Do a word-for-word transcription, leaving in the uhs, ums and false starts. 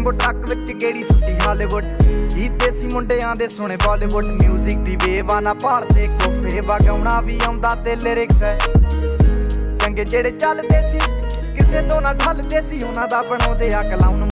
jumbo truck ਵਿੱਚ ਗੇੜੀ ਸੁੱਟੀ Hollywood ਜੀ ਦੇਸੀ ਮੁੰਡਿਆਂ ਦੇ ਸੁਣੇ ਬਾਲੀਵੁੱਡ ਮਿਊਜ਼ਿਕ ਦੀ ਵੇਵ ਆ ਨਾ ਭਾਲਦੇ ਕੋਫੇ ਵਗਾਉਣਾ ਵੀ ਆਉਂਦਾ ਤੇ ਲਿਰਿਕਸ ਹੈ ਚੰਗੇ ਜਿਹੜੇ ਚੱਲਦੇ ਸੀ ਕਿਸੇ ਤੋਂ ਨਾ ਠੱਲਦੇ ਸੀ ਉਹਨਾਂ ਦਾ ਬਣਾਉਂਦੇ ਆ ਕਲਾਉਨ